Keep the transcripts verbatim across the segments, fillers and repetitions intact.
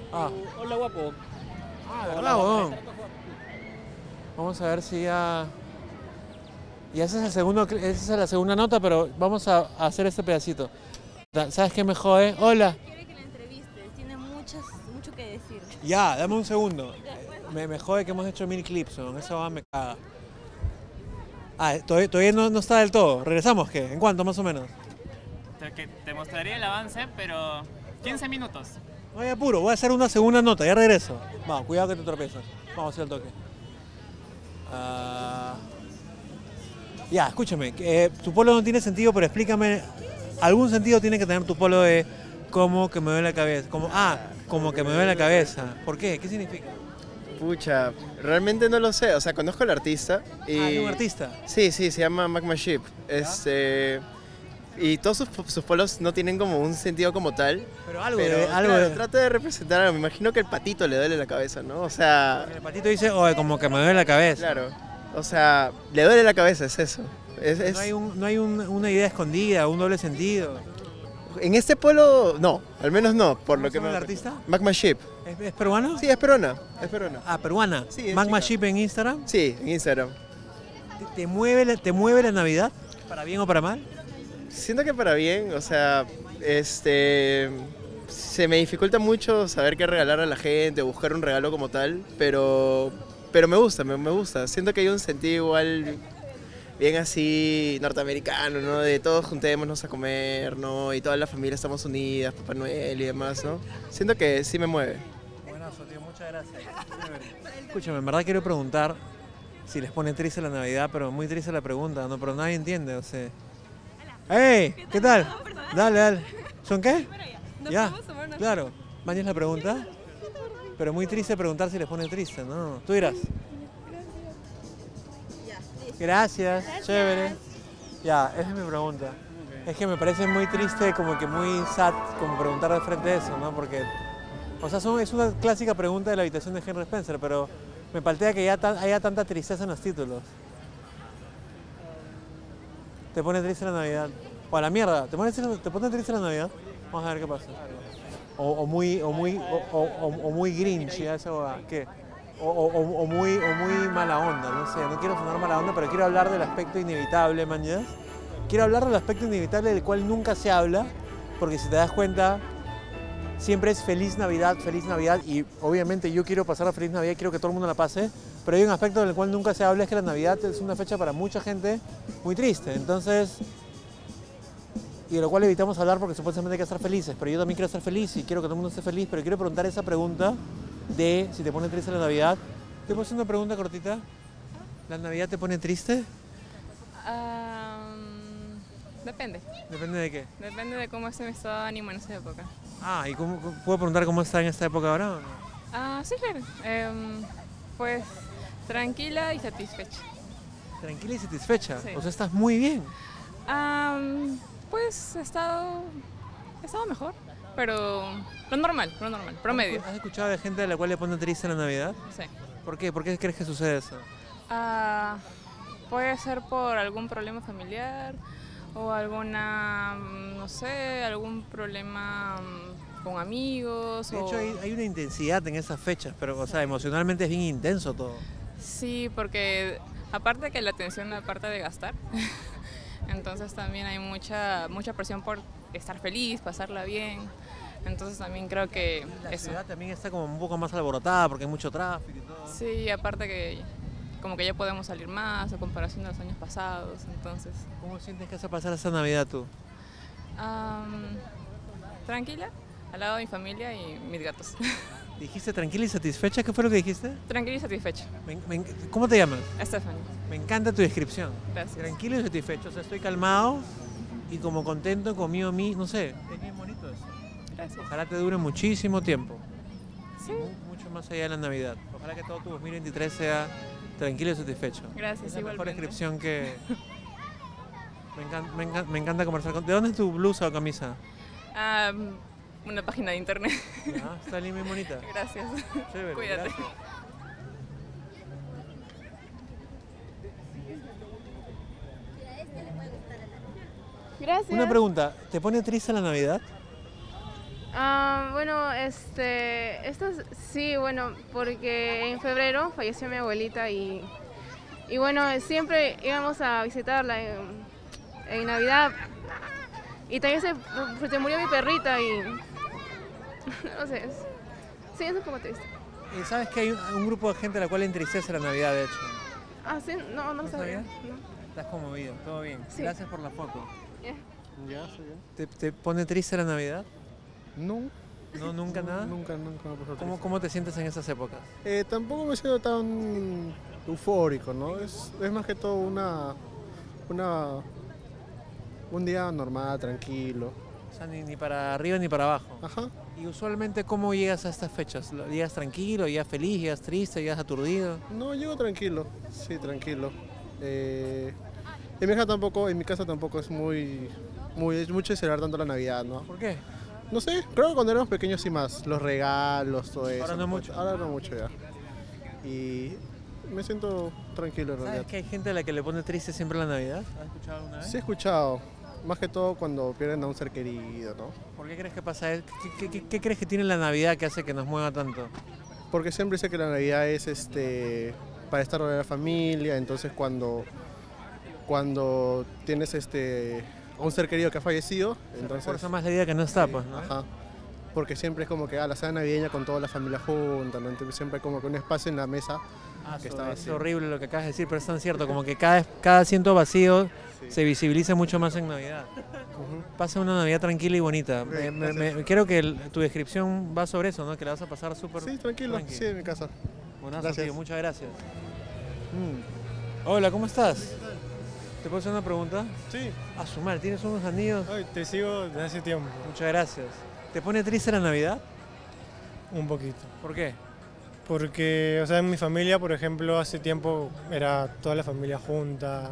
Ah, Hola, guapo. ah, de Hola, verdad, guapo. weón. Vamos a ver si ya... Y esa es, el segundo, cl- esa es la segunda nota, pero vamos a, a hacer este pedacito. Da- ¿Sabes qué me jode? Hola. Quiere que la entrevistes, tiene muchas, mucho que decir. Ya, dame un segundo. Me, me jode que hemos hecho mil clips, weón. Esa va me caga. Ah, todavía, todavía no, no está del todo. ¿Regresamos qué? ¿En cuánto más o menos? Te, que te mostraría el avance, pero quince minutos. No hay apuro, voy a hacer una segunda nota, ya regreso. Vamos, cuidado que te tropiezas. Vamos a hacer el toque. Ah, ya, escúchame. eh, tu polo no tiene sentido, pero explícame. Algún sentido tiene que tener tu polo de como que me duele la cabeza. Como, ah, como que me duele la cabeza. ¿Por qué? ¿Qué significa? Pucha, realmente no lo sé. O sea, conozco al artista y... Ah, es un artista. Sí, sí, se llama Magma Ship. Este... Y todos sus, sus polos no tienen como un sentido como tal. Pero algo Pero de. Algo claro, de- trata de representar algo. Me imagino que el patito le duele la cabeza, ¿no? O sea, El patito dice, oye, como que me duele la cabeza. claro. O sea, le duele la cabeza, es eso. Es, es- No hay, un- no hay un- una idea escondida, un doble sentido. En este polo, no. Al menos no, por ¿Cómo lo se que llama me... el artista? Magma Ship. ¿Es, es peruano? Sí, es peruana. Es peruana. Ah, peruana. Sí, es Magma chica. Ship en Instagram. Sí, en Instagram. ¿Te, te mueve la, ¿Te mueve la Navidad? ¿Para bien o para mal? Siento que para bien, o sea, este, se me dificulta mucho saber qué regalar a la gente, buscar un regalo como tal, pero, pero me gusta, me, me gusta. Siento que hay un sentido igual bien así norteamericano, ¿no? De todos juntémonos a comer, ¿no? Y toda la familia estamos unidas, Papá Noel y demás, ¿no? Siento que sí me mueve. Buenazo, tío, muchas gracias. Escúchame, en verdad quiero preguntar si les pone triste la Navidad, pero muy triste la pregunta, ¿no? Pero nadie entiende, o sea. ¡Hey! ¿Qué tal? Dale, dale. ¿Son qué? Ya, claro. Mañana es la pregunta. Pero muy triste preguntar si les pone triste, ¿no? Tú dirás. Gracias, chévere. Ya, esa es mi pregunta. Es que me parece muy triste, como que muy sad, como preguntar de frente eso, ¿no? Porque, o sea, son- es una clásica pregunta de la habitación de Henry Spencer, pero me paltea que ya tan- haya tanta tristeza en los títulos. ¿Te pone triste la Navidad? O a la mierda, ¿te pone triste, te pone triste la Navidad? Vamos a ver qué pasa. O, o muy, o muy, o, o- o- o muy grinch, ya esa huevada. ¿Qué? O, o- o- o muy, o muy mala onda, no sé, no quiero sonar mala onda, pero quiero hablar del aspecto inevitable, mañana. Quiero hablar del aspecto inevitable del cual nunca se habla, porque si te das cuenta, siempre es feliz Navidad, feliz Navidad, y obviamente yo quiero pasar la feliz Navidad, quiero que todo el mundo la pase, pero hay un aspecto del cual nunca se habla, es que la Navidad es una fecha para mucha gente muy triste, entonces, y de lo cual evitamos hablar porque supuestamente hay que estar felices, pero yo también quiero estar feliz y quiero que todo el mundo esté feliz, pero quiero preguntar esa pregunta de si te pone triste la Navidad. ¿Te puedo hacer una pregunta cortita? ¿La Navidad te pone triste? Am, depende, Depende de qué. depende de cómo esté mi estado de ánimo en esa época. Ah, ¿y cómo, cómo- puedo preguntar cómo está en esta época ahora o no? Ah, sí, claro. Em, pues tranquila y satisfecha. Tranquila y satisfecha. Sí. O sea, estás muy bien. Am, pues he estado, he estado mejor, pero lo normal, lo normal, promedio. ¿Has escuchado de gente a la cual le pone triste la Navidad? Sí. ¿Por qué? ¿Por qué crees que sucede eso? Ah, puede ser por algún problema familiar o alguna, mm, no sé, algún problema mm, con amigos. De o... hecho, hay, hay una intensidad en esas fechas, pero, o sea, emocionalmente es bien intenso todo. Sí, porque aparte que la tensión aparte de gastar, entonces también hay mucha mucha presión por estar feliz, pasarla bien. Entonces también creo que La eso. ciudad también está como un poco más alborotada porque hay mucho tráfico y todo. Sí, aparte que como que ya podemos salir más a comparación de los años pasados, entonces. ¿Cómo sientes que vas a pasar esa Navidad tú? am, tranquila, al lado de mi familia y mis gatos. ¿Dijiste tranquila y satisfecha? ¿Qué fue lo que dijiste? Tranquila y satisfecha. Me- me- ¿Cómo te llamas? Stephanie, Me encanta tu descripción. gracias. Tranquilo y satisfecho. O sea, estoy calmado y como contento conmigo mí, no sé. Es bien bonito eso. Gracias. Ojalá te dure muchísimo tiempo. Sí, Mu- Mucho más allá de la Navidad. Ojalá que todo tu dos mil veintitrés sea tranquilo y satisfecho. gracias Es la mejor igualmente. descripción que... Me encanta, me, encanta, me encanta conversar con... ¿De dónde es tu blusa o camisa? Am, una página de internet. Ah, está bien bonita. Gracias. Chévere, Cuídate. gracias. Gracias. Una pregunta, ¿te pone triste la Navidad? Ah, bueno, este, esto es- sí, bueno, porque en febrero falleció mi abuelita y, y bueno, siempre íbamos a visitarla en, en Navidad y también se, se murió mi perrita y no sé, es- sí, es un poco triste. Y sabes que hay un, un grupo de gente a la cual le entristece la Navidad, de hecho. Ah, sí, no, no ¿No lo sabía. sabías? no. Estás conmovido, todo bien. Sí. Gracias por la foto. Ya. Ya, sí, ya. ¿Te, te pone triste la Navidad? No, ¿No? ¿Nunca nada? nunca, nunca me pasó ¿Cómo, triste. ¿Cómo te sientes en esas épocas? Eh, tampoco me siento tan eufórico, ¿no? Es, es más que todo una, una, un día normal, tranquilo. O sea, ni, ni para arriba ni para abajo. Ajá. ¿Y usualmente cómo llegas a estas fechas? ¿Lo- ¿Llegas tranquilo, llegas feliz, llegas triste, llegas aturdido? No, llego tranquilo, sí, tranquilo. Eh, en mi casa tampoco, en mi casa tampoco es muy, muy, es mucho de celebrar tanto la Navidad, ¿no? ¿Por qué? No sé, creo que cuando éramos pequeños sí más, los regalos, todo eso. Ahora no mucho. Ahora no mucho ya. Y me siento tranquilo en ¿Sabes realidad. que hay gente a la que le pone triste siempre la Navidad? ¿Has escuchado alguna vez? Sí he escuchado, más que todo cuando pierden a un ser querido, ¿no? ¿Por qué crees que pasa eso? ¿Qué, qué- qué- qué crees que tiene la Navidad que hace que nos mueva tanto? Porque siempre dice que la Navidad es este para estar rodeado de la familia, entonces cuando, cuando tienes este a un ser querido que ha fallecido, entonces Fuerza más la idea que no está, pues, ¿no? ajá. Porque siempre es como que a la cena navideña con toda la familia junta, ¿no? Entonces siempre hay como que un espacio en la mesa Ah, que eso está es vacío. horrible lo que acabas de decir, pero es tan cierto, como que cada, cada asiento vacío Sí. se visibiliza mucho más en Navidad. Ujú. Pasa una Navidad tranquila y bonita. Ok, Me- me- gracias. me- creo que el- tu descripción va sobre eso, ¿no? Que la vas a pasar súper Sí, tranquilo, tranqui. sí, en mi casa. Buenazo, Gracias. tío, muchas gracias. Mm. Hola, ¿cómo estás? ¿Te puedo hacer una pregunta? Sí, A su madre, ¿tienes unos anillos? ay, te sigo desde hace tiempo, Muchas gracias. ¿Te pone triste la Navidad? un poquito. ¿Por qué? Porque, o sea, en mi familia, por ejemplo, hace tiempo era toda la familia junta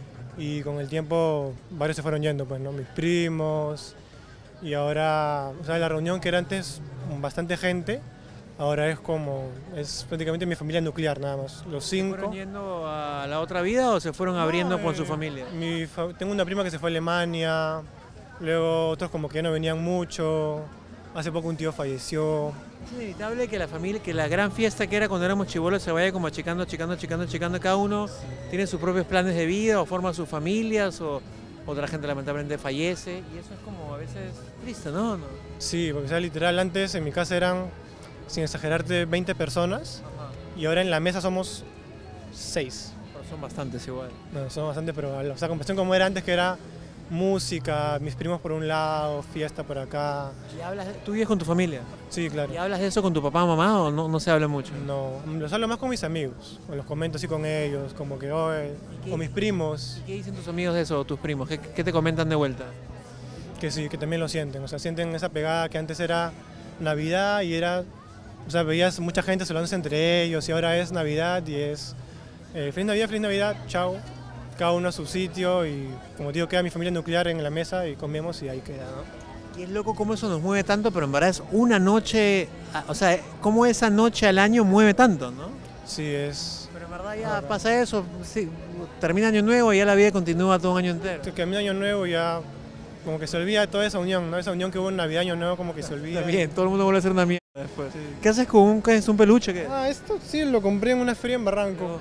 y con el tiempo varios se fueron yendo, pues, ¿no? Mis primos y ahora, o sea, la reunión que era antes bastante gente, ahora es como, es prácticamente mi familia nuclear nada más, los ¿Se cinco. fueron yendo a la otra vida o se fueron abriendo No, con su eh, familia? mi fa- tengo una prima que se fue a Alemania, luego otros como que ya no venían mucho, hace poco un tío falleció. Es inevitable que la familia, que la gran fiesta que era cuando éramos chibolos se vaya como achicando, achicando, achicando, achicando. Cada uno tiene sus propios planes de vida o forma sus familias o otra gente lamentablemente fallece y eso es como a veces triste, ¿no? ¿No? Sí, porque o sea, literal antes en mi casa eran, sin exagerarte, veinte personas y ahora en la mesa somos seis. Pero son bastantes igual. Bueno, somos bastante, pero o sea, comparación como era antes que era música, mis primos por un lado, fiesta por acá. ¿Y hablas, de- tú vives con tu familia? Sí, claro. ¿Y hablas de eso con tu papá o mamá o no, no se habla mucho? No, los hablo más con mis amigos, o los comento así con ellos, como que, oye, ¿Y qué- o mis primos, ¿Y qué dicen tus amigos de eso o tus primos? ¿Qué, qué te comentan de vuelta? que sí, que también lo sienten, o sea, sienten esa pegada que antes era Navidad y era, o sea, veías mucha gente saludándose entre ellos y ahora es Navidad y es eh, Feliz Navidad, Feliz Navidad, chao, cada uno a su sitio y como te digo, queda mi familia nuclear en la mesa y comemos y ahí queda, ¿no? Y es loco cómo eso nos mueve tanto, pero en verdad es una noche, a- o sea, cómo esa noche al año mueve tanto, ¿no? Sí, es Pero en verdad ya pasa eso, sí, termina año nuevo y ya la vida continúa todo un año entero. que a mí Año Nuevo ya como que se olvida de toda esa unión, ¿no? Esa unión que hubo en Navidad, Año Nuevo como que se olvida. Está bien, todo el mundo vuelve a hacer una mierda después. Sí. ¿Qué haces con un, qué es un peluche? ¿Qué? Ah, esto sí lo compré en una feria en Barranco.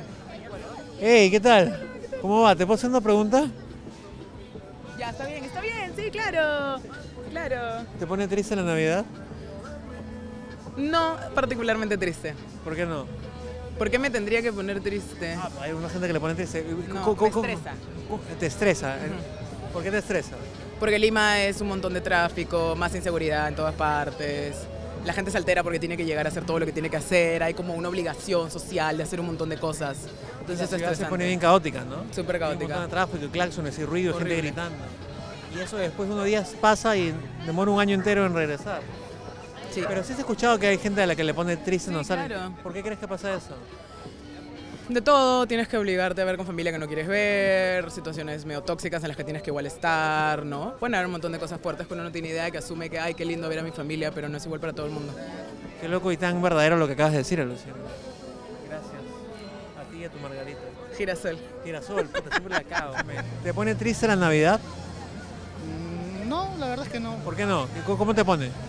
Hey, ¿qué tal? ¿Cómo va? ¿Te puedo hacer una pregunta? Ya, está bien, está bien, sí, claro. Claro. ¿Te pone triste la Navidad? No particularmente triste. ¿Por qué no? ¿Por qué me tendría que poner triste? Ah, hay una gente que le pone triste. No, ¿Cómo- me cómo- estresa. cómo- ¿Te estresa? ¿Por qué te estresa? Porque Lima es un montón de tráfico, más inseguridad en todas partes. La gente se altera porque tiene que llegar a hacer todo lo que tiene que hacer. Hay como una obligación social de hacer un montón de cosas. La Entonces es ciudad se estresante. pone bien caótica, ¿no? Súper Hay un caótica. montón de tráfico, y claxones y ruido, gente Horrible. gritando. Y eso después de unos días pasa y demora un año entero en regresar. Sí. Pero sí has escuchado que hay gente a la que le pone triste Sí, no sale. claro. ¿Por qué crees que pasa eso? De todo, tienes que obligarte a ver con familia que no quieres ver, situaciones medio tóxicas en las que tienes que igual estar, ¿no? Pueden haber un montón de cosas fuertes que uno no tiene idea, que asume que, ay, qué lindo ver a mi familia, pero no es igual para todo el mundo. Qué loco y tan verdadero lo que acabas de decir, Luciano. Gracias. A ti y a tu Margarita. Girasol. Girasol, puta, siempre la cago. me. ¿Te pone triste la Navidad? No, la verdad es que no. ¿Por qué no? ¿Qué- ¿Cómo te pone?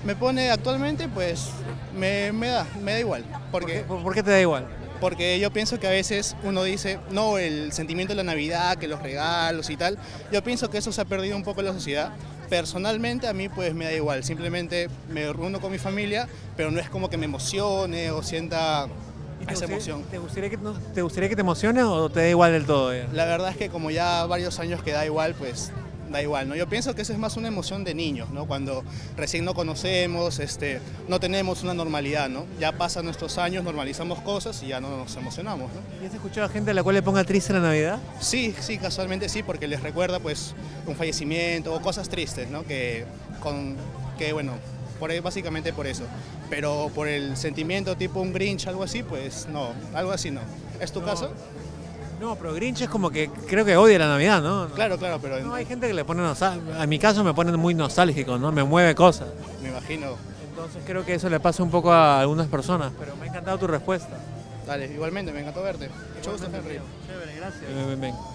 Me pone actualmente, pues me, me da, me da igual. Porque, ¿Por qué, por qué te da igual? Porque yo pienso que a veces uno dice, no, el sentimiento de la Navidad, que los regalos y tal. Yo pienso que eso se ha perdido un poco en la sociedad. Personalmente a mí pues me da igual, simplemente me reúno con mi familia, pero no es como que me emocione o sienta ¿Y te esa gustaría, emoción. ¿te gustaría, que, no- ¿Te gustaría que te emocione o te da igual del todo? Ya? La verdad es que como ya varios años que da igual, pues da igual, ¿no? Yo pienso que eso es más una emoción de niños, ¿no? Cuando recién no conocemos, este, no tenemos una normalidad, ¿no? Ya pasan nuestros años, normalizamos cosas y ya no nos emocionamos, ¿no? ¿Y has escuchado a gente a la cual le ponga triste la Navidad? Sí, sí, casualmente sí, porque les recuerda pues un fallecimiento o cosas tristes, ¿no? Que, con, que bueno, por ahí, básicamente por eso. Pero por el sentimiento tipo un Grinch, algo así, pues no, algo así no. ¿Es tu No. caso? No, pero Grinch es como que creo que odia la Navidad, ¿no? No, Claro, claro, pero no, hay gente que le pone nostálgico. A mi caso me pone muy nostálgico, ¿no? Me mueve cosas. me imagino. Entonces creo que eso le pasa un poco a algunas personas, pero me ha encantado tu respuesta. Dale, igualmente, me encantó verte. Mucho gusto, Henry. Chévere, gracias. Ven, ven, ven.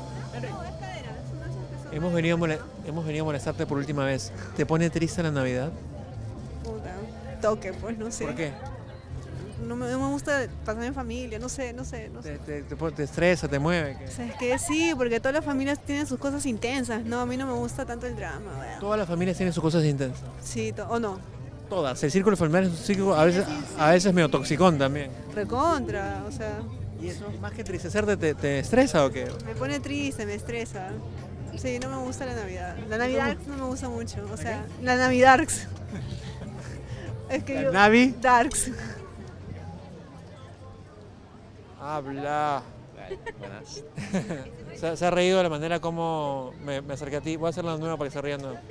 Hemos venido, a mole- hemos venido a molestarte por última vez. ¿Te pone triste la Navidad? Puta, toque, pues no sé. ¿Por qué? No me, no me gusta pasar en familia, no sé, no sé, no ¿Te, sé. te, te pone- te estresa, te mueve? ¿Qué? O sea, es que sí, porque todas las familias tienen sus cosas intensas. No, a mí no me gusta tanto el drama, weón. Todas las familias tienen sus cosas intensas. Sí, to- o no. Todas. El círculo familiar es un círculo a veces, a veces medio toxicón también. Recontra, o sea, ¿Y eso más que entristecerte te, te estresa o qué? me pone triste, me estresa. Sí, no me gusta la Navidad. La Navidad no me gusta mucho, o sea, la Navidad. Es que ¿La yo... Navi? Darks. Habla. Buenas. se, se ha reído de la manera como me, me acerqué a ti. Voy a hacerlo de nuevo para que se rían. de nuevo.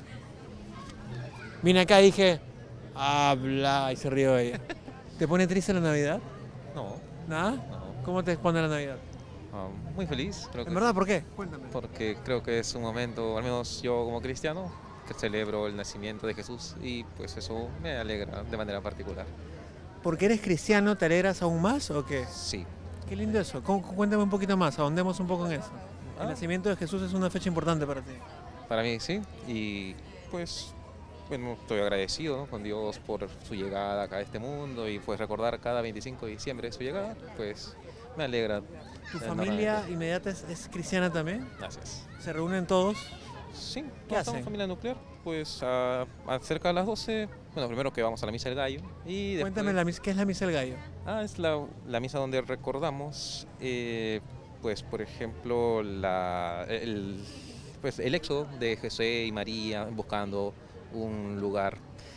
Vine acá y dije, habla, y se rió ella. ¿Te pone triste la Navidad? No, ¿Nada? no. ¿Cómo te pone la Navidad? Ah, muy feliz, creo que. ¿En verdad por qué? Cuéntame. Porque creo que es un momento, al menos yo como cristiano, que celebro el nacimiento de Jesús y pues eso me alegra de manera particular. ¿Porque eres cristiano te alegras aún más o qué? Sí. Qué lindo eso. ¿Cómo- Cuéntame un poquito más, ahondemos un poco en eso. El Ah. nacimiento de Jesús es una fecha importante para ti. Para mí sí, y pues bueno, estoy agradecido, ¿no?, con Dios por su llegada acá a este mundo y pues recordar cada veinticinco de diciembre su llegada, pues me alegra. ¿Tu enormemente. familia inmediata es, es cristiana también? Gracias. ¿Se reúnen todos? Sí, ¿Qué todos somos hacen? familia nuclear, pues a, a cerca de las doce, bueno, primero que vamos a la misa del gallo y después... Cuéntame la mis- qué es la misa del gallo. Ah, es la, la misa donde recordamos, eh, pues por ejemplo, la, el, pues, el éxodo de José y María buscando un lugar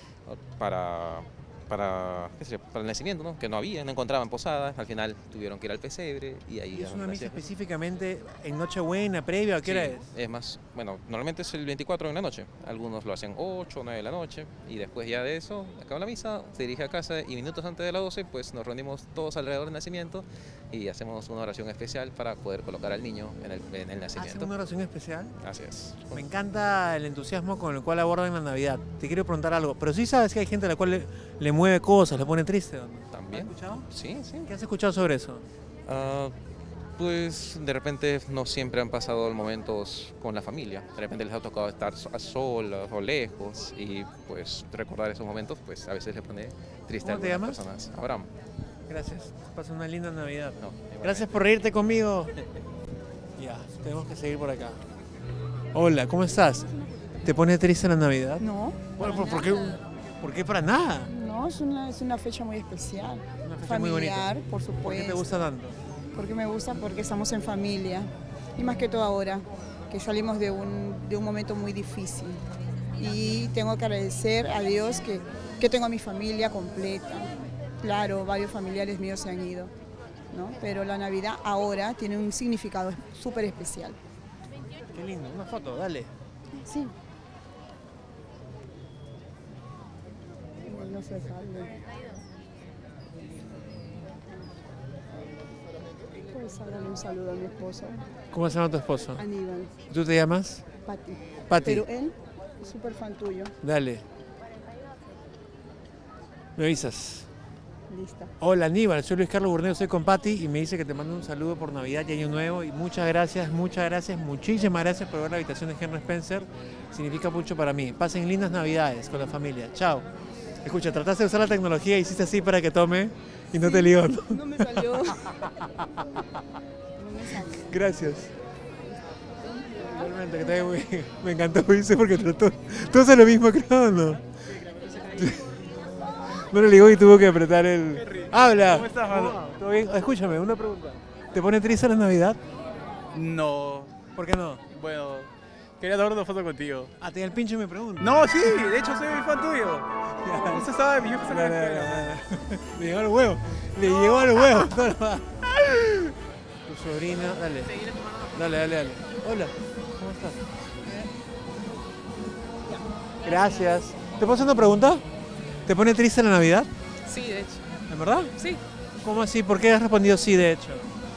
para, para, ¿qué sería? Para el nacimiento, ¿no? Que no había, no encontraban posada, al final tuvieron que ir al pesebre y ahí... ¿Y es ya una misa nació Jesús. específicamente en Nochebuena, previa? ¿A qué hora Sí, es? es más, bueno, normalmente es el veinticuatro en la noche. Algunos lo hacen ocho o nueve de la noche. Y después ya de eso, acaba la misa, se dirige a casa y minutos antes de las doce, pues nos reunimos todos alrededor del nacimiento y hacemos una oración especial para poder colocar al niño en el, en el ¿Hacen nacimiento. una oración especial? Así es. Me encanta el entusiasmo con el cual abordan la Navidad. Te quiero preguntar algo, pero sí sabes que hay gente a la cual le, le mueve cosas, le pone triste, ¿o no? ¿También? ¿Has escuchado? Sí, sí. ¿Qué has escuchado sobre eso? Ah, pues de repente no siempre han pasado momentos con la familia. De repente les ha tocado estar so- a solas o lejos y pues recordar esos momentos pues a veces les pone triste a ¿Cómo te algunas llamas? personas. Abraham. Gracias. Pasa una linda Navidad. No, igualmente. Gracias por reírte conmigo. Ya, tenemos que seguir por acá. Hola, ¿cómo estás? ¿Te pone triste la Navidad? No. Bueno, ¿por, por qué, ¿Por qué para nada? No, es una, es una fecha muy especial. Una fecha muy bonita. Familiar, por supuesto. ¿Por qué te gusta tanto? Porque me gusta porque estamos en familia. Y más que todo ahora, que salimos de un, de un momento muy difícil. Y tengo que agradecer a Dios que, que tengo a mi familia completa. Claro, varios familiares míos se han ido, ¿no? Pero la Navidad ahora tiene un significado súper especial. Qué lindo, una foto, dale. Sí. No se sale. Puedes darle un saludo a mi esposo, ¿Cómo se llama tu esposo? Aníbal, ¿Tú te llamas? Pati. Pati. Pero él es súper fan tuyo. Dale. Me avisas. Lista. Hola Aníbal, soy Luis Carlos Burneo, soy con Pati y me dice que te mando un saludo por Navidad y Año Nuevo y muchas gracias, muchas gracias, muchísimas gracias por ver la habitación de Henry Spencer, significa mucho para mí. Pasen lindas Navidades con la familia, chao. Escucha, trataste de usar la tecnología y hiciste así para que tome y no te lió, ¿no? No me salió. No me salió. Gracias. Igualmente, que te vaya muy bien. Me encantó, dice, porque trató. Tú haces lo mismo, creo, ¿o no? No le ligó y tuvo que apretar el... ¡Habla! ¿Cómo estás, mano? ¿Todo bien? Escúchame, una pregunta. ¿Te pone triste la Navidad? No. ¿Por qué no? Bueno, quería tomar una foto contigo. Ah, te el pinche me pregunta. No, sí, de hecho soy muy fan tuyo. Usted sabe, mi hijo se No, no, no, no. Le llegó al huevo. Le llegó al huevo. No, no. Tu sobrina, dale. Dale, dale, dale. Hola, ¿cómo estás? Gracias. ¿Te puedo hacer una pregunta? ¿Te pone triste la Navidad? Sí, de hecho. ¿En verdad? Sí. ¿Cómo así? ¿Por qué has respondido sí, de hecho?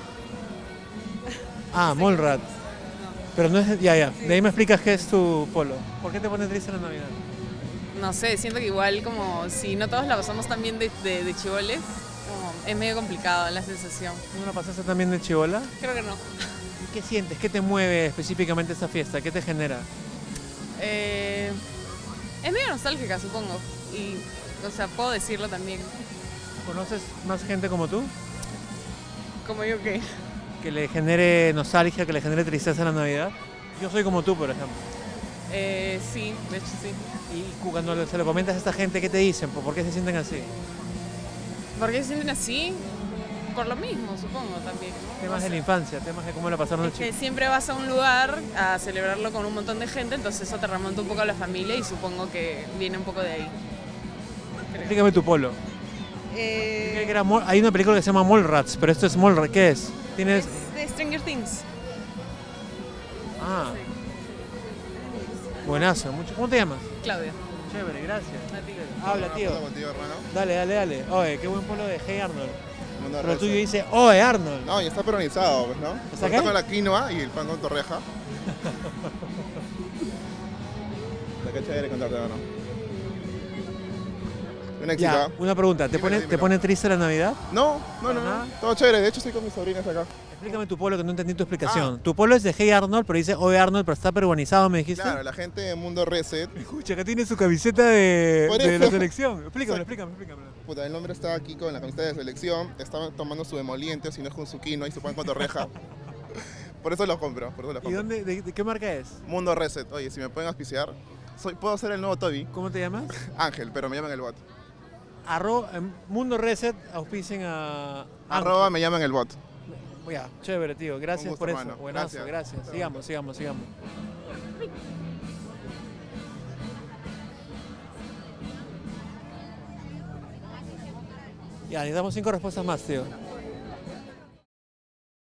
Ah, Molrat. Pero no es... Ya, ya. De ahí me explicas qué es tu polo. ¿Por qué te pone triste la Navidad? No sé, siento que igual como si no todos la pasamos tan bien de, de, de chiboles, como es medio complicado la sensación. ¿No la pasaste también de chibola? Creo que no. ¿Y qué sientes? ¿Qué te mueve específicamente esa fiesta? ¿Qué te genera? Eh, es medio nostálgica, supongo. Y, o sea, puedo decirlo también. ¿Conoces más gente como tú? ¿Como yo qué? Que le genere nostalgia, que le genere tristeza en la Navidad. Yo soy como tú, por ejemplo. Eh, sí, de hecho sí. Y cuando se lo comentas a esta gente, ¿qué te dicen? ¿Por qué se sienten así? ¿Por qué se sienten así? Por lo mismo, supongo, también, ¿no? Temas O de sea, la infancia, temas de cómo la pasaron es los que chicos. siempre vas a un lugar a celebrarlo con un montón de gente, entonces eso te remonta un poco a la familia y supongo que viene un poco de ahí. Creo. Explícame tu polo. Eh, Que era Mol- Hay una película que se llama Mallrats, pero esto es Mallrats. ¿Qué es? ¿Tienes...? es de Stranger Things. Ah. Buenazo. Mucho... ¿Cómo te llamas? Claudia. Chévere, gracias. A ti. Habla, tío. Hola contigo, hermano. Dale, dale, dale. Oye, qué buen polo de Hey Arnold. Mundo Pero el tuyo Reset. dice, oye Arnold. No, y está peronizado, pues, ¿no? ¿Está Está qué? con la quinoa y el pan con torreja. La que chévere contarte, hermano. Un éxito. Ya, ¿ah? una pregunta. ¿Te Dímelo, pone, ¿Te dímelo. pone triste la Navidad? No, no, no, no. Todo chévere. De hecho, estoy con mis sobrinas acá. Explícame tu polo, que no entendí tu Ah. explicación. Tu polo es de Hey Arnold, pero dice oye Arnold, pero está peruanizado, ¿me dijiste? Claro, la gente de Mundo Reset. Escucha, acá tiene su camiseta de, Por de eso. la selección. Explícame, explícame, explícame. Puta, el hombre está aquí con la camiseta de selección. Está tomando su emoliente, si no es con su quinoa y su pan con torreja. Por eso los compro. Por eso los ¿Y compro. dónde, de, de qué marca es? Mundo Reset. Oye, si me pueden auspiciar, soy, puedo ser el nuevo Toby. ¿Cómo te llamas? Ángel, pero me llaman el bot. Arro, en Mundo Reset auspicien a... Arroba me llaman el bot. Ya, chévere, tío. Gracias Un gusto, por eso. hermano. Buenazo, Gracias. gracias. Sigamos, sigamos, sigamos. Ya, necesitamos cinco respuestas más, tío.